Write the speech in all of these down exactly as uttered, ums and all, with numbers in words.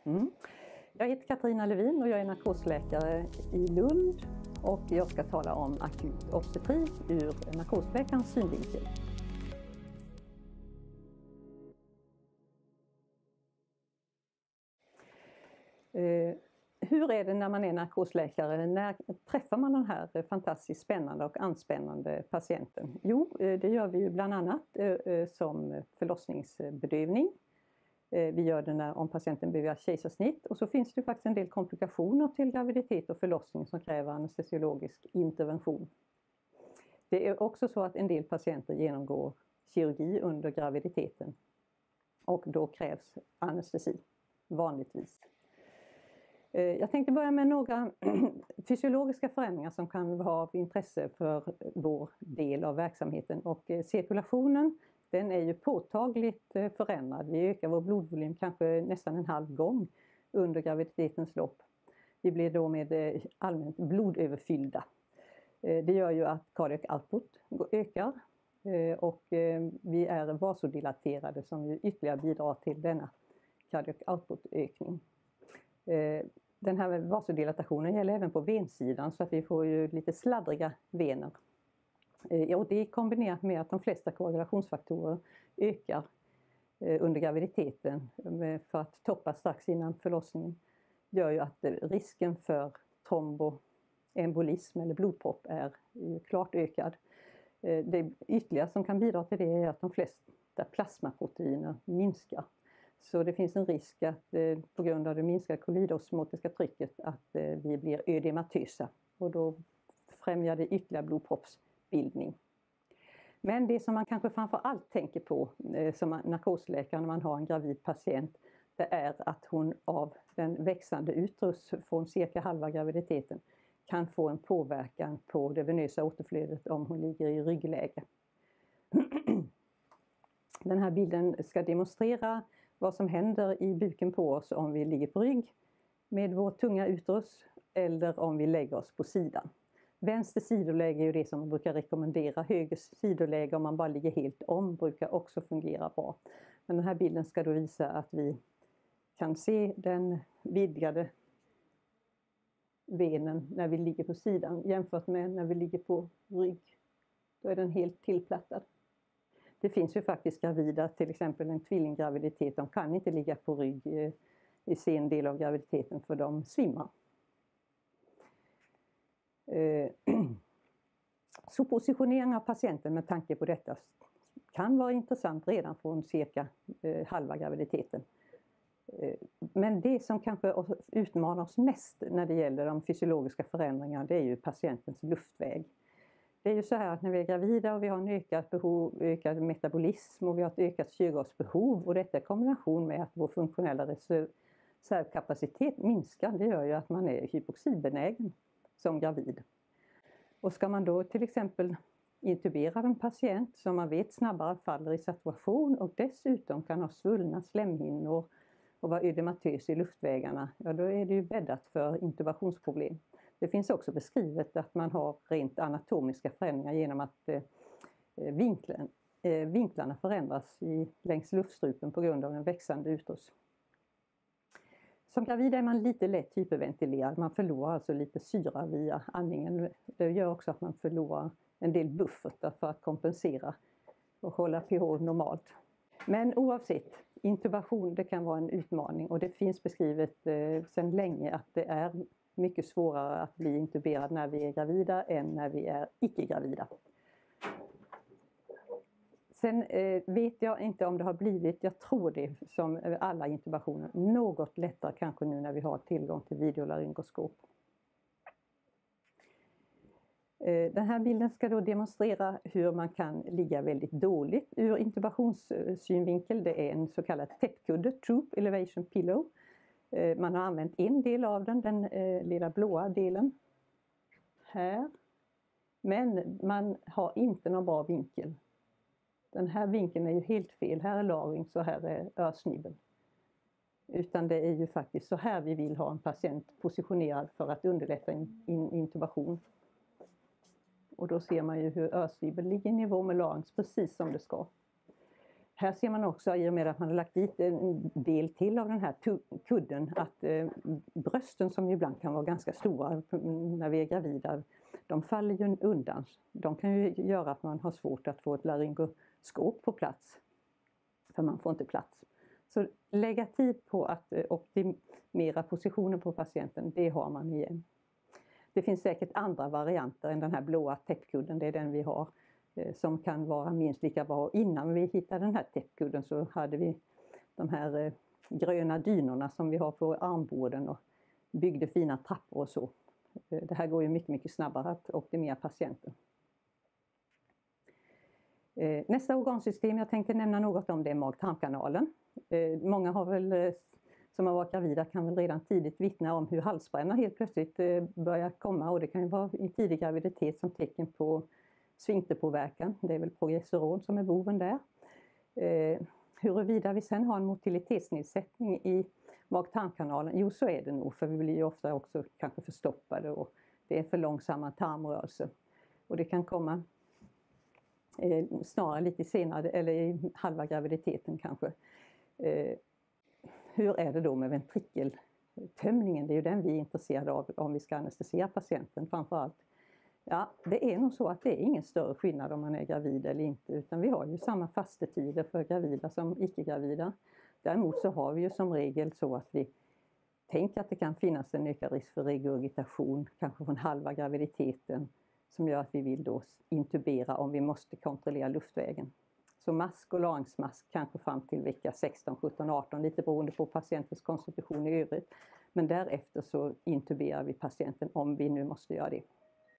Mm. Jag heter Katarina Levin och jag är narkosläkare i Lund och jag ska tala om akut obstetrik ur narkosläkarens synvinkel. Eh, hur är det när man är narkosläkare? När träffar man den här fantastiskt spännande och anspännande patienten? Jo, det gör vi ju bland annat eh, som förlossningsbedövning. Vi gör det när, om patienten behöver kejsarsnitt, och så finns det faktiskt en del komplikationer till graviditet och förlossning som kräver anestesiologisk intervention. Det är också så att en del patienter genomgår kirurgi under graviditeten och då krävs anestesi, vanligtvis. Jag tänkte börja med några fysiologiska förändringar som kan vara av intresse för vår del av verksamheten, och cirkulationen, den är ju påtagligt förändrad. Vi ökar vår blodvolym kanske nästan en halv gång under graviditetens lopp. Vi blir då med allmänt blodöverfyllda. Det gör ju att cardiac output ökar och vi är vasodilaterade som ju ytterligare bidrar till denna cardiac output-ökning. Den här vasodilatationen gäller även på vensidan, så att vi får ju lite sladdriga vener. Och det kombinerat med att de flesta koagulationsfaktorer ökar under graviditeten för att toppa strax innan förlossningen gör ju att risken för tromboembolism eller blodpropp är klart ökad. Det ytterligare som kan bidra till det är att de flesta plasmaproteiner minskar. Så det finns en risk att på grund av det minskade kolloidosmotiska trycket att vi blir ödematösa, och då främjar det ytterligare blodproppsbildning. Men det som man kanske framför allt tänker på som narkosläkare när man har en gravid patient, det är att hon av den växande utrus från cirka halva graviditeten kan få en påverkan på det venösa återflödet om hon ligger i ryggläge. Den här bilden ska demonstrera vad som händer i buken på oss om vi ligger på rygg med vår tunga utrus eller om vi lägger oss på sidan. Vänster sidoläge är ju det som man brukar rekommendera. Höger sidoläge, om man bara ligger helt om, brukar också fungera bra. Men den här bilden ska då visa att vi kan se den vidgade venen när vi ligger på sidan jämfört med när vi ligger på rygg. Då är den helt tillplattad. Det finns ju faktiskt gravida, till exempel en tvillinggraviditet, de kan inte ligga på rygg i sen del av graviditeten för de svimmar. Så positionering av patienten med tanke på detta kan vara intressant redan från cirka halva graviditeten. Men det som kanske utmanar oss mest när det gäller de fysiologiska förändringarna, det är ju patientens luftväg. Det är ju så här att när vi är gravida och vi har en ökad, behov, ökad metabolism och vi har ett ökat syrgasbehov, och detta i kombination med att vår funktionella reservkapacitet minskar, det gör ju att man är hypoxibenägen som gravid. Och ska man då till exempel intubera en patient som man vet snabbare faller i saturation och dessutom kan ha svullna slemhinnor och vara ödematös i luftvägarna, ja då är det ju bäddat för intubationsproblem. Det finns också beskrivet att man har rent anatomiska förändringar genom att eh, vinklen, eh, vinklarna förändras i, längs luftstrupen på grund av en växande utrus. Som gravid är man lite lätt hyperventilerad, man förlorar alltså lite syra via andningen. Det gör också att man förlorar en del buffertar för att kompensera och hålla pH normalt. Men oavsett, intubation det kan vara en utmaning, och det finns beskrivet eh, sedan länge att det är mycket svårare att bli intuberad när vi är gravida än när vi är icke-gravida. Sen eh, vet jag inte om det har blivit, jag tror det som alla intubationer, något lättare kanske nu när vi har tillgång till videolaryngoskop. Eh, den här bilden ska då demonstrera hur man kan ligga väldigt dåligt ur intubationssynvinkel. Det är en så kallad täpkkudde, Troop Elevation Pillow. Eh, man har använt en del av den, den eh, lilla blåa delen här. Men man har inte någon bra vinkel. Den här vinkeln är ju helt fel. Här är larynx och här är örsnibbel. Utan det är ju faktiskt så här vi vill ha en patient positionerad för att underlätta in, in, intubation. Och då ser man ju hur örsnibbel ligger i nivå med larynx precis som det ska. Här ser man också i och med att man har lagt dit en del till av den här kudden att eh, brösten som ibland kan vara ganska stora när vi är gravida, de faller ju undan. De kan ju göra att man har svårt att få ett laryngoskop på plats. För man får inte plats. Så lägga tid på att eh, optimera positionen på patienten, det har man igen. Det finns säkert andra varianter än den här blåa täppkudden, det är den vi har. Som kan vara minst lika bra. Innan vi hittade den här täppkudden så hade vi de här eh, gröna dynorna som vi har på armbågen och byggde fina trappor och så. Eh, det här går ju mycket, mycket snabbare att optimera patienten. Eh, nästa organsystem jag tänkte nämna något om det är mag-tarmkanalen. Eh, många har väl, eh, som har varit gravida kan väl redan tidigt vittna om hur halsbränna helt plötsligt eh, börjar komma, och det kan ju vara i tidig graviditet som tecken på sfinkterpåverkan. Det är väl progesteron som är boven där. Eh, huruvida vi sen har en motilitetsnedsättning i mag-tarmkanalen, jo så är det nog, för vi blir ju ofta också kanske förstoppade och det är för långsamma tarmrörelser. Och det kan komma eh, snarare lite senare eller i halva graviditeten kanske. Eh, hur är det då med ventrikeltömningen? Det är ju den vi är intresserade av om vi ska anestesiera patienten framförallt. Ja, det är nog så att det är ingen större skillnad om man är gravid eller inte, utan vi har ju samma fastetider för gravida som icke-gravida. Däremot så har vi ju som regel så att vi tänker att det kan finnas en ökad risk för regurgitation, kanske från halva graviditeten, som gör att vi vill då intubera om vi måste kontrollera luftvägen. Så mask och larynxmask kanske fram till vecka sexton, sjutton, arton, lite beroende på patientens konstitution i övrigt. Men därefter så intuberar vi patienten om vi nu måste göra det.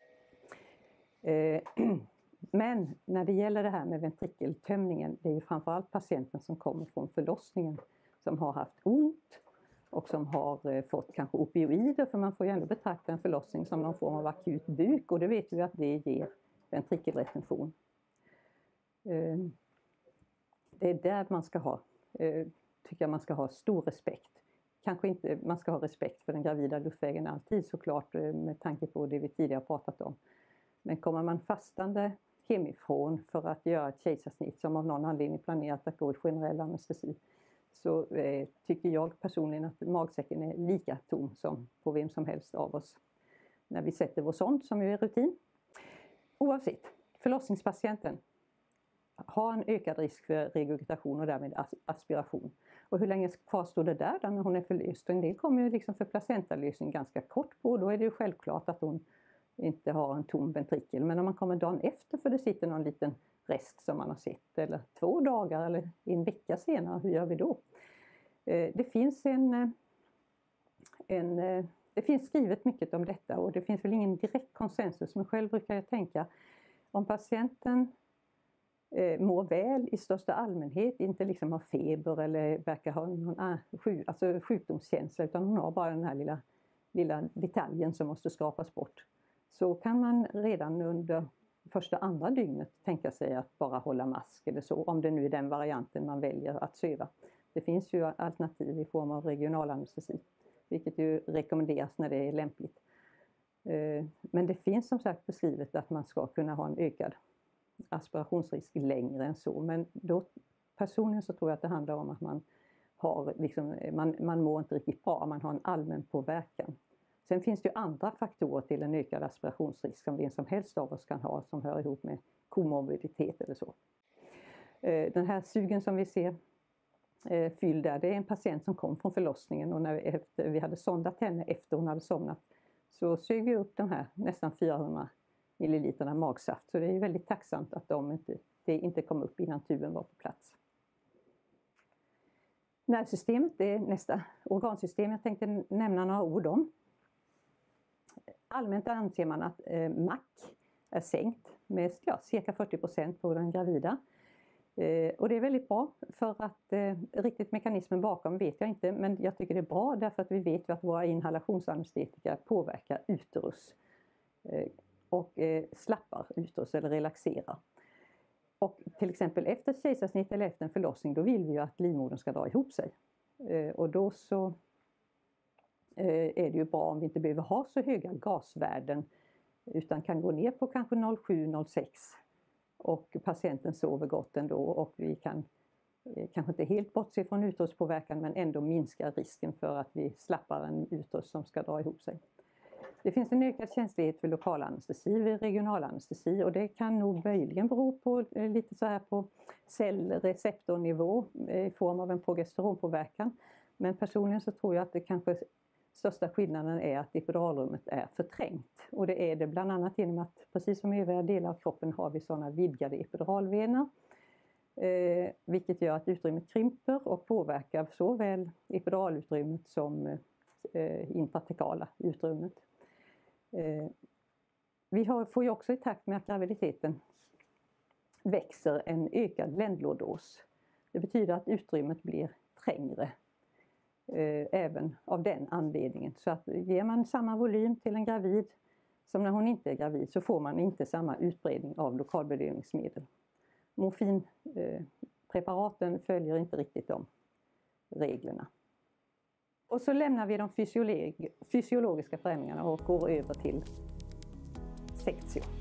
Men när det gäller det här med ventrikeltömningen, det är ju framförallt patienten som kommer från förlossningen som har haft ont och som har fått kanske opioider, för man får ju ändå betrakta en förlossning som någon form av akut buk, och det vet vi att det ger ventrikelretention. Det är där man ska ha, tycker jag man ska ha stor respekt. Kanske inte man ska ha respekt för den gravida luftvägen alltid såklart, med tanke på det vi tidigare pratat om. Men kommer man fastande hemifrån för att göra ett kejsarsnitt som av någon anledning planerat att gå i generell anestesi, så eh, tycker jag personligen att magsäcken är lika tom som på vem som helst av oss när vi sätter vår sond, som ju är rutin. Oavsett, förlossningspatienten har en ökad risk för regurgitation och därmed aspiration. Och hur länge kvar står det där när hon är förlöst? Och en del kommer ju liksom för placentalösning ganska kort på, då är det ju självklart att hon inte har en tom ventrikel. Men om man kommer dagen efter för det sitter någon liten rest som man har sett, eller två dagar eller en vecka senare, hur gör vi då? Det finns en, en det finns skrivet mycket om detta, och det finns väl ingen direkt konsensus, men själv brukar jag tänka om patienten mår väl i största allmänhet, inte liksom har feber eller verkar ha någon alltså sjukdomskänsla, utan hon har bara den här lilla, lilla detaljen som måste skapas bort. Så kan man redan under första andra dygnet tänka sig att bara hålla mask eller så, om det nu är den varianten man väljer att söva. Det finns ju alternativ i form av regional anestesi, vilket ju rekommenderas när det är lämpligt. Men det finns som sagt beskrivet att man ska kunna ha en ökad aspirationsrisk längre än så. Men då personligen så tror jag att det handlar om att man har liksom, man, man mår inte riktigt bra, man har en allmän påverkan. Sen finns det ju andra faktorer till en ökad aspirationsrisk som vem som helst av oss kan ha, som hör ihop med komorbiditet eller så. Den här sugen som vi ser fylld där, det är en patient som kom från förlossningen, och när vi, efter, vi hade sondat henne efter hon hade somnat, så sög vi upp de här nästan fyrahundra milliliterna magsaft. Så det är väldigt tacksamt att de inte, det inte kom upp innan tuben var på plats. Nervsystemet, det är nästa organsystem jag tänkte nämna några ord om. Allmänt anser man att eh, M A C är sänkt med ja, cirka fyrtio procent på den gravida. Eh, och det är väldigt bra, för att eh, riktigt mekanismen bakom vet jag inte, men jag tycker det är bra därför att vi vet att våra inhalationsanestetika påverkar uterus eh, och eh, slappar uterus eller relaxerar. Och till exempel efter kejsarsnitt eller efter en förlossning, då vill vi ju att livmodern ska dra ihop sig. Eh, och då så eh, är det ju bra om vi inte behöver ha så höga gasvärden, utan kan gå ner på kanske noll komma sju till noll komma sex. Och patienten sover gott ändå, och vi kan eh, kanske inte helt bortse från utrustspåverkan men ändå minskar risken för att vi slappar en utrust som ska dra ihop sig. Det finns en ökad känslighet för lokal anestesi vid regional anestesi och det kan nog möjligen bero på eh, lite så här på cellreceptornivå eh, i form av en progesteronpåverkan. Men personligen så tror jag att det kanske största skillnaden är att epiduralrummet är förträngt. Och det är det bland annat genom att, precis som i övriga delar av kroppen, har vi sådana vidgade epiduralvener. Eh, vilket gör att utrymmet krymper och påverkar såväl epiduralutrymmet som eh, intratekala utrymmet. Eh, vi har, får ju också i takt med att graviditeten växer en ökad ländlådos. Det betyder att utrymmet blir trängre. Även av den anledningen. Så att ger man samma volym till en gravid som när hon inte är gravid så får man inte samma utbredning av lokalbedövningsmedel. Morfinpreparaten eh, följer inte riktigt de reglerna. Och så lämnar vi de fysiolog- fysiologiska förändringarna och går över till sektio.